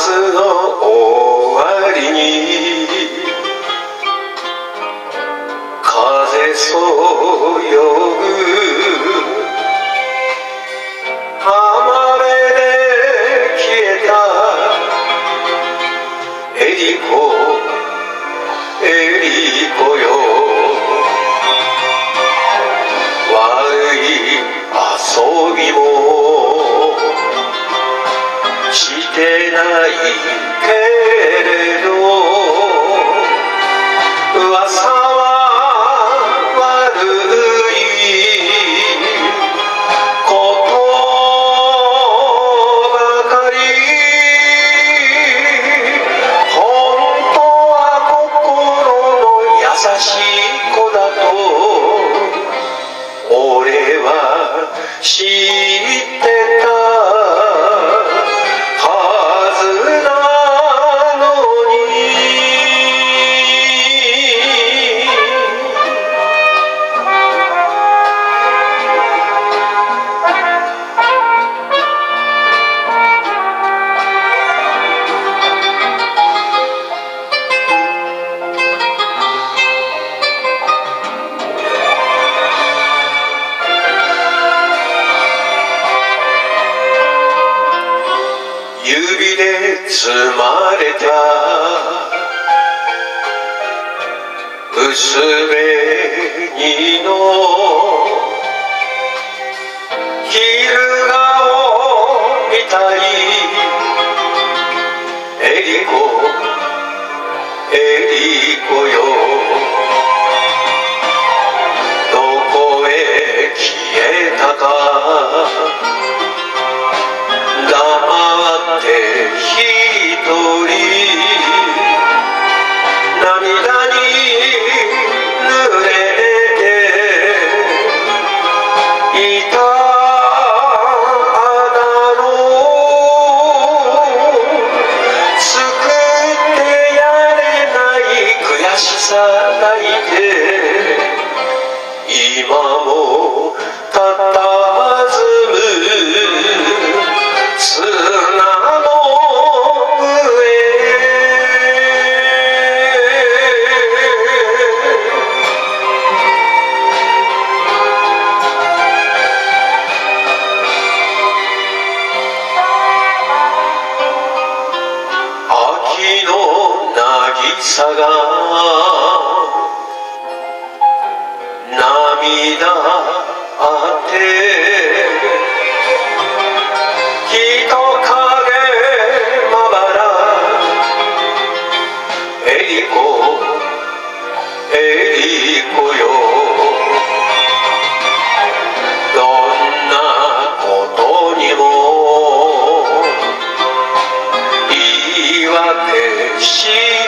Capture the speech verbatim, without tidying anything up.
夏の終わりに風そよぐ浜辺で消えたエリコエリコよ悪い遊びもしてないけれど噂は悪いことばかり本当は心の優しい子だと俺は知ってた指で包まれた薄紅の昼顔みたいエリコエリコよどこへ消えたか黙って一人涙に濡れていただろう救ってやれない悔しさ抱いて今もたたずむ砂の上秋の渚が涙あって人影まばらエリコエリコよどんなことにも言い訳し